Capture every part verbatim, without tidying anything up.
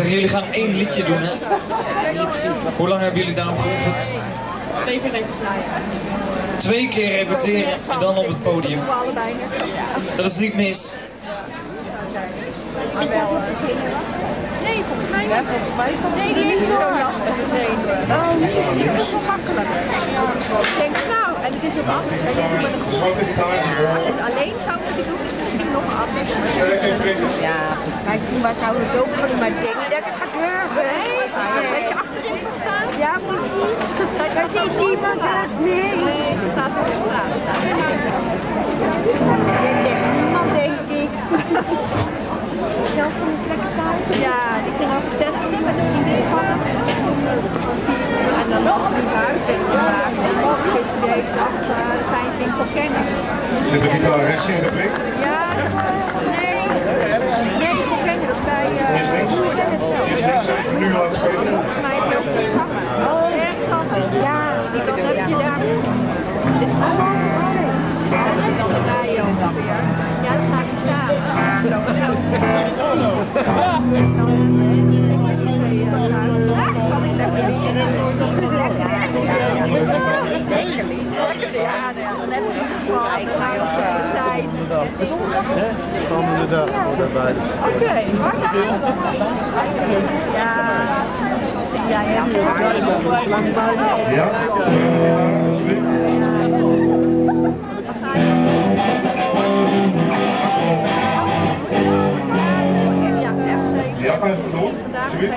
Zeggen jullie gaan één liedje doen, hè? Hoe lang hebben jullie daarom geoefend? Twee keer repeteren. Twee keer repeteren en dan op het podium. Dat is niet mis. Maar wel. Nee, volgens mij niet. Volgens mij is dat nee, die is zo lastig gezeten. Oh, nee, dat is wel makkelijker. Ik denk, nou, en het is ook anders. Hè? Je doet met een groep. Als je het alleen zou moeten doen, is het misschien nog anders. Ja, precies. Maar zou het ook kunnen, maar ik denk niet dat het gaat durven. Nee, dat je achterin gaat staan. Ja, precies. Zij Daar ziet niemand het. Nee. Nee, ze staat nooit vooraan. Ik denk niemand, denk ik. Is het wel van een slechte tijd? Ja, die ging over tennissen met een vriendin van hem. Van vier uur en dan was ze dus huis en vandaag. En morgen is ze deze nacht uh, zijn ze in Kokkennen. Zit de gitaar rechts in de blik? Ja, nee. Nee, Kokkennen, dat is bij uh, Woerden. Is niks nu laten spelen? Volgens mij heb je ook niet hangen. Dat is ergens anders. Ja. Dus dan heb je daar misschien. Dit is gewoon. Dan ze rijden ongeveer. Ja, dan gaan ze samen. Zo, elf. Dan is het een met z'n tweeën thuis. Dan kan ik lekker leren. Lekker, ja. Ja, dan heb je het van. Dan ga je op de tijd. Komende dag daarbij. Oké, hard aan. Ja. Ja, ja. Ja. Ja, ga even door. Vandaag Alsjeblieft.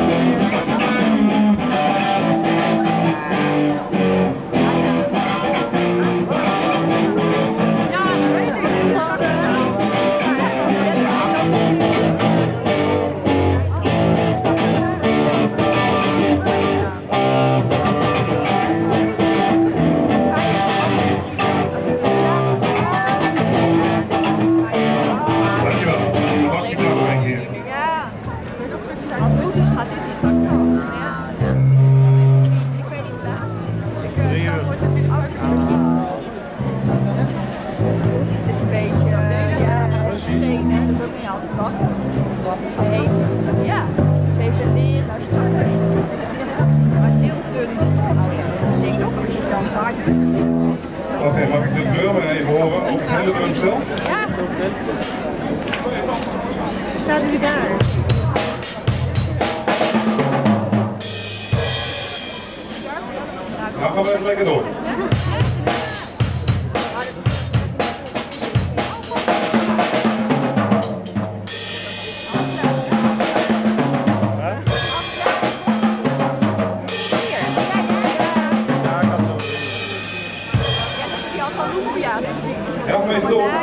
Ze heeft, ja, ze heeft een leren strak. Maar het is heel dun stof. Ik denk ook als je dan te hard doet. Oké, okay, mag ik de deur maar even horen op het hele drumstel? Ja. Staat u daar? Nou gaan we even lekker door. Ja, ga even door.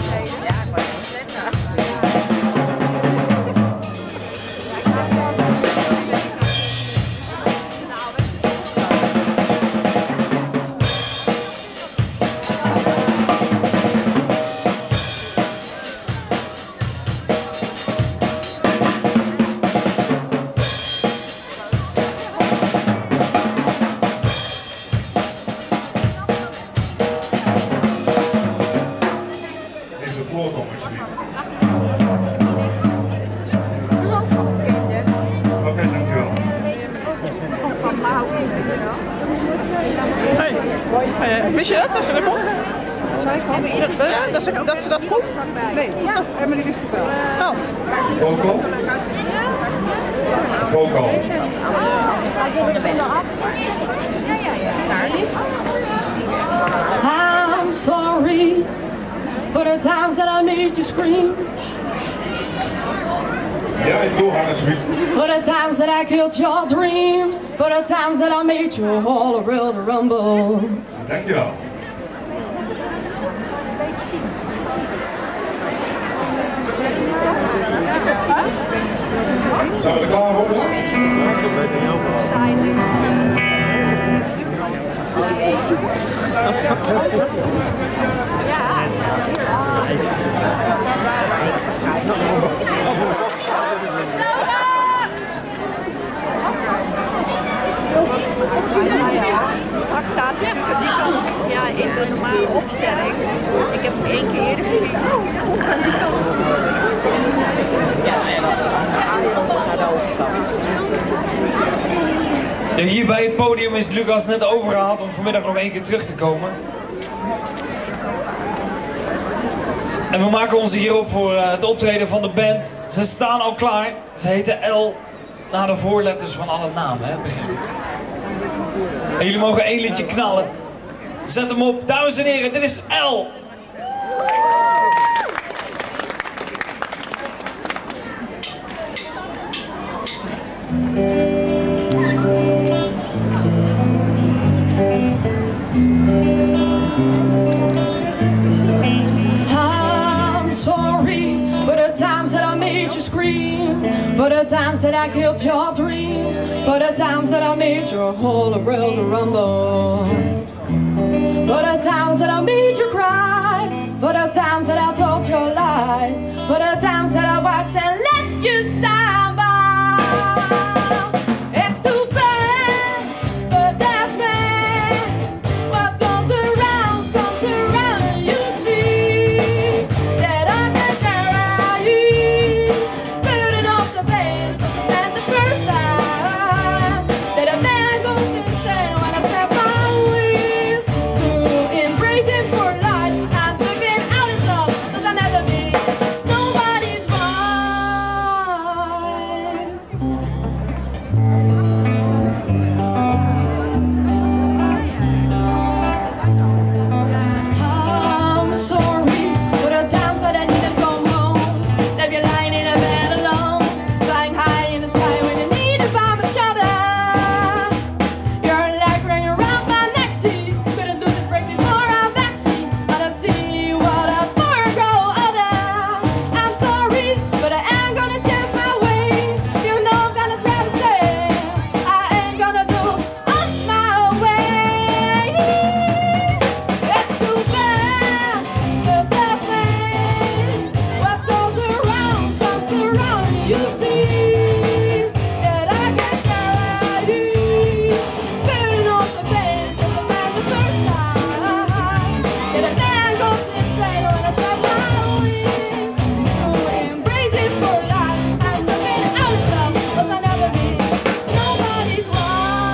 Wist je dat? Dat ze dat kon? Dat, dat, dat ze dat kon? Nee. Ja, Emily wist het wel. Oh. Vocal? Vocal. I'm sorry for the times that I made you scream. Ja, ik doe haar alsjeblieft. For the times that I killed your dreams. For the times that I made you all a real rumble. Dankjewel. Zijn we er klaar voor? Straks staat ze natuurlijk die kant, ja, in de normale opstelling. Ik heb het één keer eerder gezien. God, aan die kant. Ja, en dan gaat over. Ja, hier bij het podium is Lucas net overgehaald om vanmiddag nog één keer terug te komen. En we maken ons hierop voor uh, het optreden van de band. Ze staan al klaar. Ze heten L na de voorletters van alle namen, hè, begrijp ik. En jullie mogen één liedje knallen. Zet hem op. Dames en heren, dit is L. For the times that I killed your dreams, for the times that I made your whole world rumble, for the times that I made you cry, for the times that I told you lies, for the times that I watched and let you stand by. It's too bad, but that's bad. What goes around comes around, and you see that I can carry burden of the pain. And the first time that a man goes insane when I step my wings to embrace him for life, I'm slipping out of love, 'cause I'll never be nobody's wife. I'm sorry for the times that I didn't come home, left you lying in a bed alone, flying high in the sky when you needed by my shoulder. Your leg ran around my neck, see, couldn't lose it, break before I backseat, but I see what a poor girl older. I'm sorry, but I ain't gonna change my way. You know I'm gonna try to say I ain't gonna do up my way. It's too bad, but that's bad. What goes around comes around. You see that I can carry burden of the pain. 'Cause I'm not the first time that a man goes insane when I spread my wings to embrace it for life. I'm slipping out of love, 'cause I'll never be nobody's wife.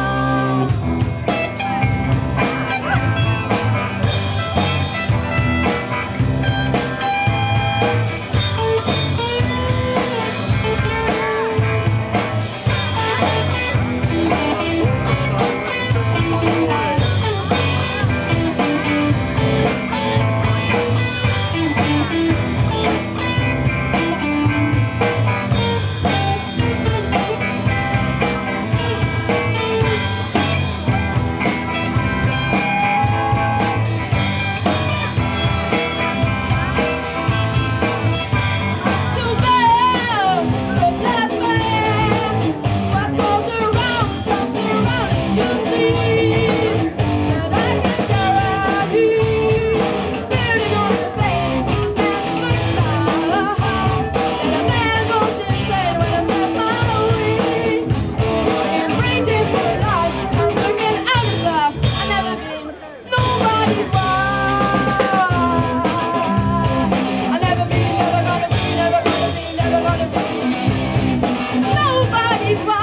Too bad, but that's bad. What goes around comes around. You see that I can carry burden of the pain. And the first time that a man goes insane when I spread my wings to embrace it for life, I'm slipping out of love. I've never been nobody's wife. I'll never be, never gonna be, never gonna be, never gonna be nobody's wife.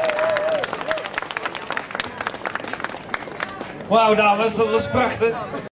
Wauw dames, dat was prachtig.